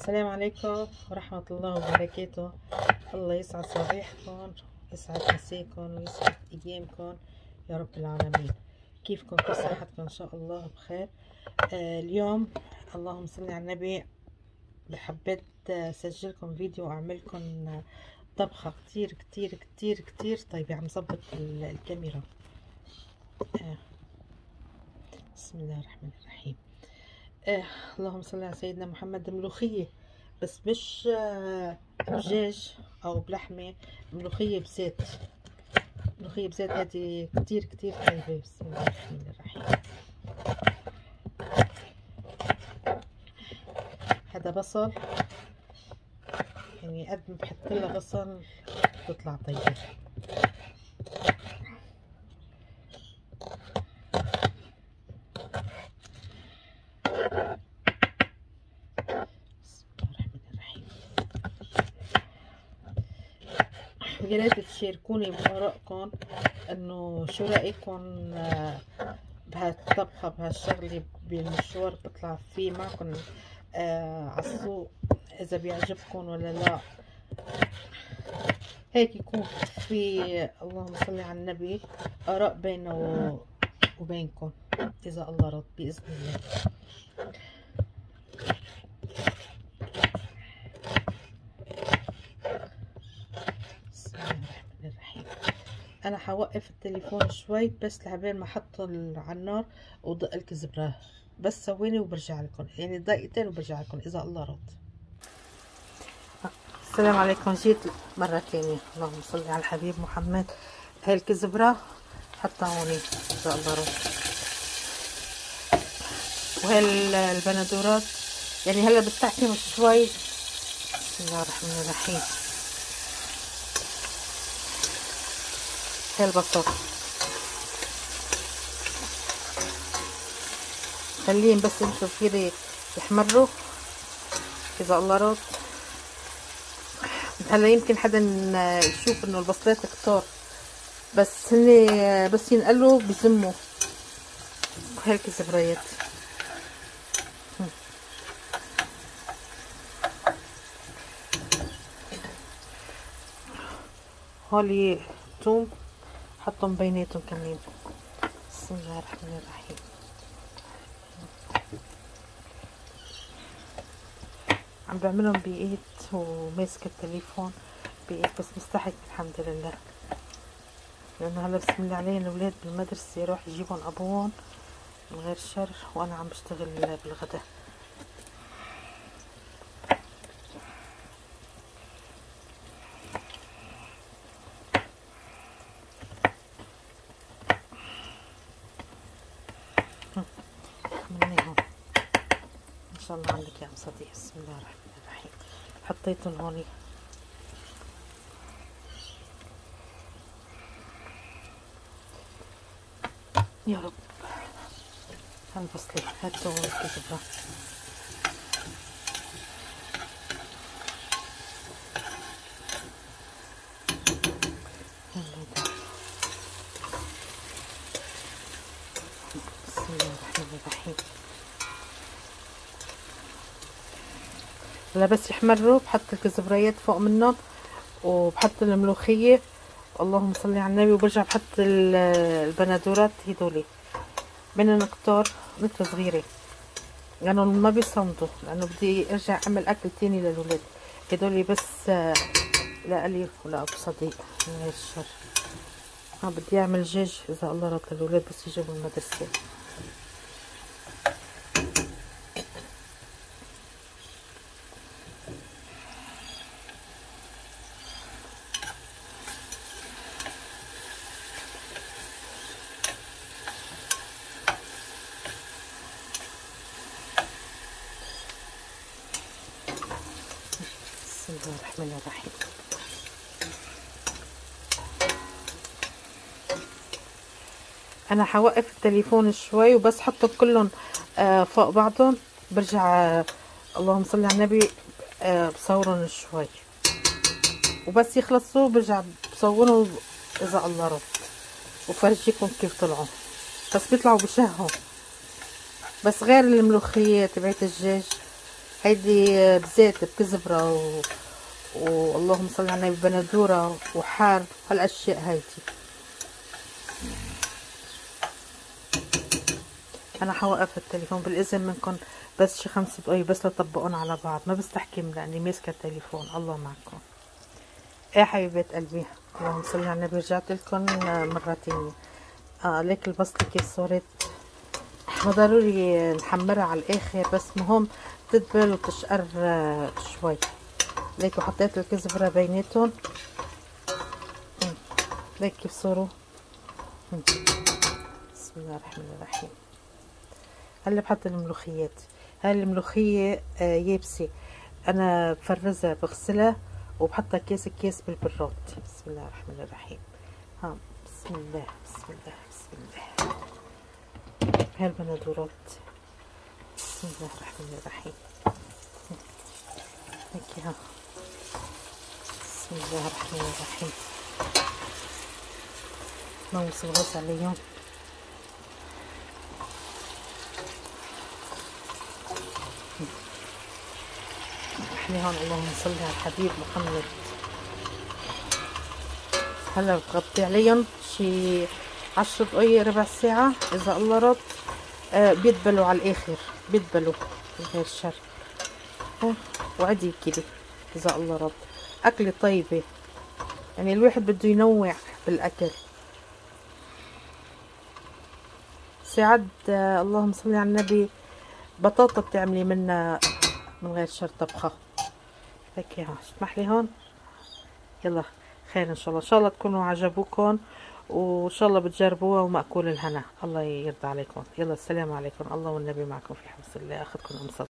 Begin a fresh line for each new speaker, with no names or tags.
السلام عليكم ورحمة الله وبركاته. الله يسعد صباحكم، يسعد مساكم، ويسعد أيامكم يا رب العالمين. كيفكم؟ كيف صحتكم؟ إن شاء الله بخير. اليوم اللهم صل على النبي، حبيت أسجلكم فيديو وأعملكم طبخة كتير كتير كتير كتير طيبة. عم ظبط الكاميرا. بسم الله الرحمن الرحيم. اللهم صل على سيدنا محمد. ملوخية، بس مش دجاج او بلحمة، ملوخية بزيت. ملوخية بزيت هذه كتير كتير طيبة. بسم الله الرحمن الرحيم. هذا بصل، يعني قد ما بحط لها بصل بتطلع طيبة. يا ريت تشاركوني بآرائكم، انه شو رأيكم بهالطبخة، بهالشغلة، بالمشوار بطلع فيه معكم على السوق، اذا بيعجبكم ولا لا. هيك يكون في، اللهم صل على النبي، آراء بيننا وبينكم اذا الله رد بإذن الله. بسم الله الرحمن الرحيم. انا حوقف التليفون شوي بس لعبين ما احطه على النار ودق الكزبره، بس ثواني وبرجع لكم، يعني دقيقتين وبرجع لكم اذا الله رد. السلام عليكم. جيت مره ثانيه. اللهم صل على الحبيب محمد. هاي الكزبره حطها هون اذا الله رد، وهي البندورات يعني هلا بستعكم شوي. بسم الله الرحمن الرحيم. هاي البصل خليهم بس يمشوا كده يحمروا اذا الله رد. هلا يمكن حدا يشوف انه البصلات كتار، بس هن بس ينقلوا بزموا. هيك الزبريات هولي توم حطهم بيناتهم كمان. بسم الله الرحمن الرحيم. عم بعملهم بايد وماسكه التليفون بايد، بس مستحيل الحمد لله، لانه هلا بسم الله علينا الاولاد بالمدرسه يروح يجيبهم ابوهم من غير شر، وانا عم بشتغل بالغداء. منيهم ان شاء الله عندك يا ام صديق. بسم الله الرحمن الرحيم. حطيتهم هون يا رب. هالبصلة هاتوا الكزبرة. بسم الله الرحمن الرحيم. هلا بس يحمروا بحط الكزبريات فوق منهم، وبحط الملوخية، اللهم صل على النبي، وبرجع بحط البندورات هدولي بينن كتار مثل صغيرة، لأنه ما بيصمدوا، لأنه بدي أرجع أعمل أكل تاني للولاد. هدولي بس لألي ولا أبو صديق من غير الشر. بدي أعمل دجاج إذا الله رد للولاد بس يجيبوا المدرسة. بسم الله الرحمن الرحيم. انا حوقف التليفون شوي وبس حطهم كلهم فوق بعضهم، برجع اللهم صل على النبي بصورهم شوي، وبس يخلصوا برجع بصورهم اذا الله رد، وفرجيكم كيف طلعوا. بس بيطلعوا بشههم، بس غير الملوخية تبعت الدجاج هيدي بزيت بكزبرة واللهم صل على النبي بندورة وحار هالاشياء هيدي. انا حوقف التليفون بالاذن منكم بس شي 5 دقايق بس لطبقون على بعض، ما بستحكم لاني ماسكه التليفون. الله معكم. ايه حبيبات قلبي، اللهم صل على النبي. رجعت لكم مرة تانية. ليك البصلة كيف صارت، ما ضروري نحمرها على الاخر، بس مهم تدبل وتشقر شوي. ليك وحطيت الكزبرة بيناتهم. ليك كيف صاروا. بسم الله الرحمن الرحيم. هلا بحط الملوخيات. هاي الملوخية يابسة، انا بفرزها بغسلها وبحطها كيس بالبراد. بسم الله الرحمن الرحيم. بسم الله بسم الله بسم الله. هاي البندورات. بسم الله الرحمن الرحيم. هيك بسم الله الرحمن الرحيم. نوصل الرز عليهم. هون اللهم صل على الحبيب محمد. هلا بغطي عليهم شي 10 دقايق ربع ساعة اذا الله رد. بيدبلوا على الاخر، بيدبلوا من غير شر. وعدي كده اذا الله رد. اكلة طيبة، يعني الواحد بده ينوع بالاكل. ساعد اللهم صل على النبي بطاطا بتعملي منها من غير شر طبخة. هيك اسمح لي هون. يلا خير ان شاء الله، ان شاء الله تكونوا عجبوكم وان شاء الله بتجربوها ومأكول الهنا. الله يرضى عليكم. يلا السلام عليكم. الله والنبي معكم في حفظ الله. اخذكم ام